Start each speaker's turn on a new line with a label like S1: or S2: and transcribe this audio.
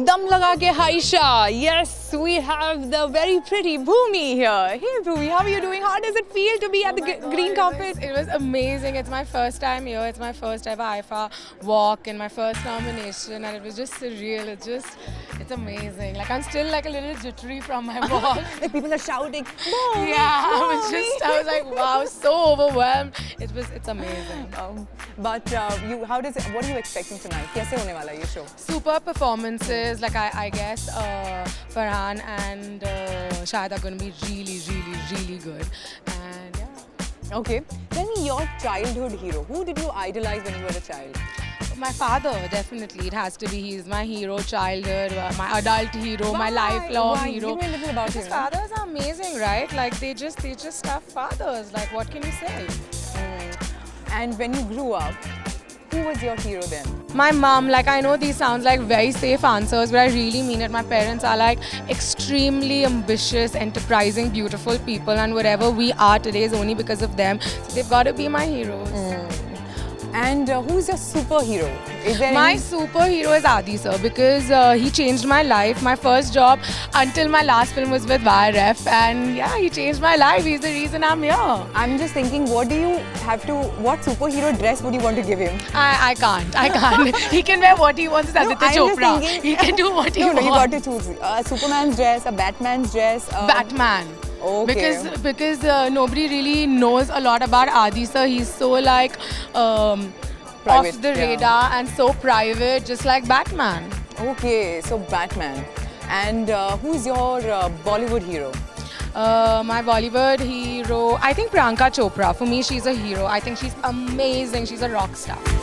S1: Dum laga ke Haisha. Yes, we have the very pretty Bhumi here. Hey Bhumi, how are you doing? How does it feel to be at the green carpet?
S2: It was amazing. It's my first time here. It's my first ever IIFA walk and my first nomination, and it was just surreal. It's amazing. Like I'm still like a little jittery from my walk.
S1: Like people are shouting. Bhumi,
S2: Yeah,
S1: Bhumi.
S2: I was like, wow, so overwhelmed. It's amazing.
S1: But what are you expecting tonight? Kaise hone wala ye show?
S2: Super performances. Like I guess Farhan and Shahid are going to be really good. And yeah.
S1: Okay. Tell me your childhood hero. Who did you idolize when you were a child?
S2: My father, definitely. It has to be. He's my hero, childhood, my adult hero, my lifelong hero.
S1: Give me a little about
S2: His
S1: him.
S2: fathers are amazing, right? Like they just tough fathers. Like what can you say?
S1: And when you grew up, who was your hero then?
S2: My mom, like I know these sounds like very safe answers, but I really mean it. My parents are like extremely ambitious, enterprising, beautiful people, and whatever we are today is only because of them. So they've got to be my heroes.
S1: And who's your superhero? Is there
S2: My
S1: any...
S2: superhero is Adi sir because he changed my life. My first job until my last film was with YRF, and yeah, he changed my life. He's the reason I'm here.
S1: I'm just thinking, what superhero dress would you want to give him?
S2: I can't. He can wear what he wants. It's Aditya Chopra. He can do what he wants.
S1: No, you got to choose a Superman's dress, a Batman's dress.
S2: Batman.
S1: Okay.
S2: Because nobody really knows a lot about Adi sir. He's so like
S1: Private,
S2: off the radar and so private, just like Batman.
S1: Okay, so Batman. And who's your Bollywood hero?
S2: My Bollywood hero, I think Priyanka Chopra. For me, she's a hero. I think she's amazing. She's a rock star.